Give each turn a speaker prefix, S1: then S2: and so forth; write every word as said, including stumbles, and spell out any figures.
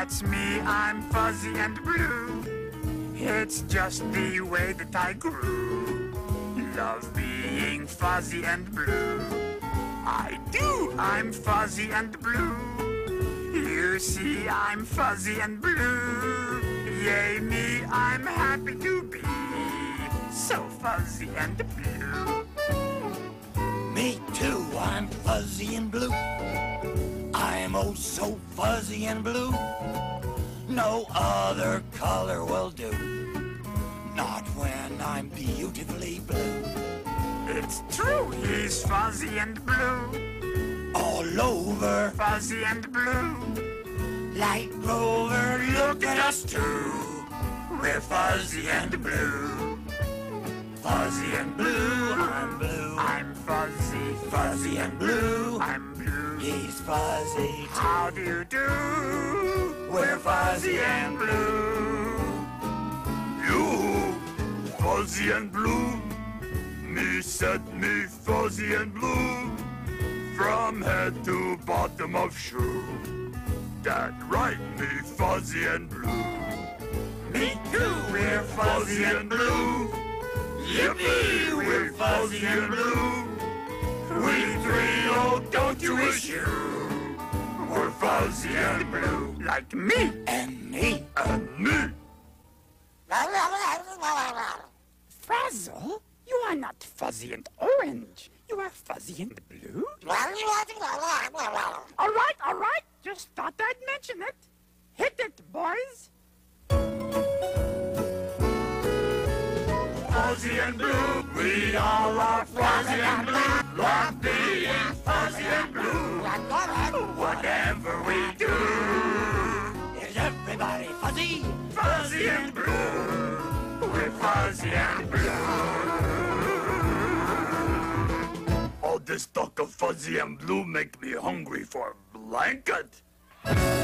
S1: That's me, I'm fuzzy and blue. It's just the way that I grew. Love being fuzzy and blue. I do, I'm fuzzy and blue. You see, I'm fuzzy and blue. Yay me, I'm happy to be so fuzzy and blue.
S2: Me too, I'm fuzzy and blue. I'm oh so fuzzy and blue. No other color will do. Not when I'm beautifully blue.
S1: It's true, he's fuzzy and blue.
S2: All over,
S1: Fuzzy and blue.
S2: light rover,
S1: Look at us too. We're fuzzy and blue.
S2: fuzzy and blue. I'm blue.
S1: I'm fuzzy,
S2: Fuzzy and blue.
S1: I'm blue.
S2: He's fuzzy too.
S1: How do you do?
S2: We're fuzzy and blue.
S3: You, fuzzy and blue. Me set me fuzzy and blue. From head to bottom of shoe. That right, me fuzzy and blue.
S1: Me too, we're
S3: Fuzzy and blue. Yippee, we're fuzzy and blue. We three, oh, don't you wish you were fuzzy and blue.
S1: like me.
S2: And me.
S3: And me.
S1: Frazzle, you are not fuzzy and orange. You are fuzzy and blue. All right, all right. Just thought I'd mention it. Hit it, boys.
S3: Fuzzy and blue, we all are fuzzy and blue. Love being fuzzy and blue. Whatever we do,
S2: Is everybody fuzzy?
S3: fuzzy and blue. We're fuzzy and blue. All this talk of fuzzy and blue make me hungry for a blanket.